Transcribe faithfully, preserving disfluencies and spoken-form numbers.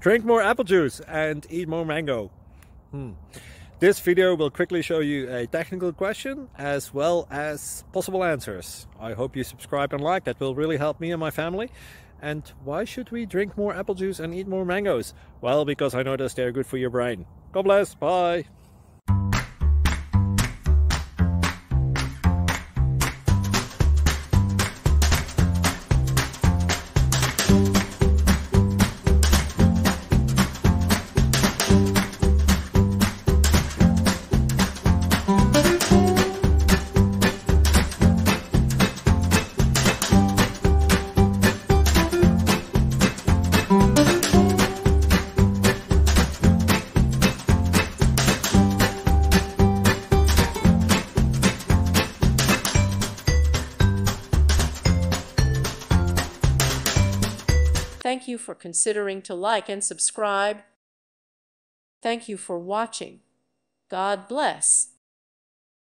Drink more apple juice and eat more mango. Hmm. This video will quickly show you a technical question as well as possible answers. I hope you subscribe and like, that will really help me and my family. And why should we drink more apple juice and eat more mangoes? Well, because I noticed they're good for your brain. God bless, bye! Thank you for considering to like and subscribe. Thank you for watching. God bless.